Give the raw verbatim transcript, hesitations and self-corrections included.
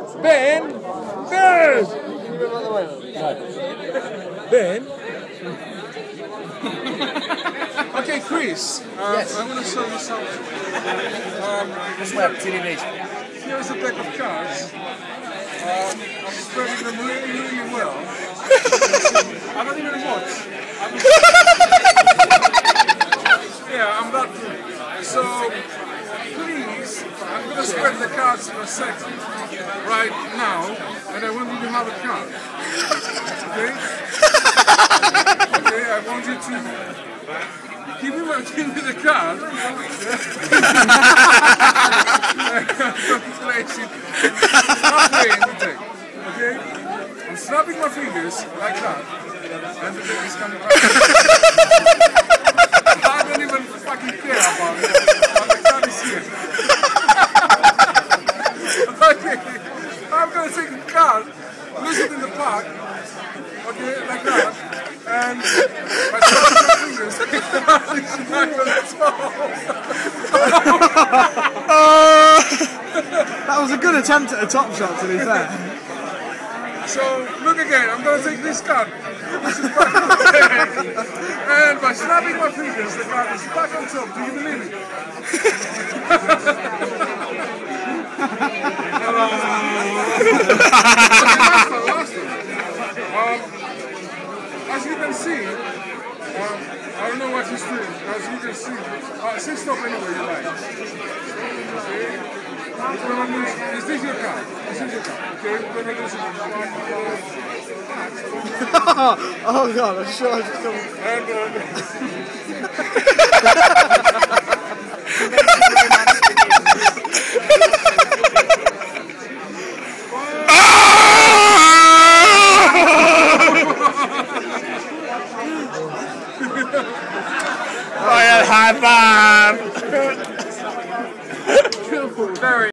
Ben! Ben! Ben? Okay, Chris, um, Yes. I want to show you something. Um, This way, T V H. here's a deck of cards. Um, I'm spreading them really, really well. I don't even watch. I'm yeah, I'm that good. So, please, I'm going to spread the cards for a second, right now, and I want you to have a card. Okay? Okay, I want you to give me, my, give me the card. Place it halfway in the deck. Okay? I'm snapping my fingers like that, and the deck is coming back. I don't even fucking care about it. But the card is here. Okay, I'm gonna take the card, lose it in the park, okay, like that, and by snapping my fingers, the card is not gonna That was a good attempt at a top shot, to be fair. So, look again, I'm going to take this card, this is back on the deck, and by snapping my fingers, the card is back on top. Do you believe it? um, as you can see, um, I don't know what he's doing, as you can see, uh, say stop anywhere you like. Okay. Is this your card? Is this your card? Okay, we're going to lose it. Oh god, I'm sure I just got... And, Royal high five! Very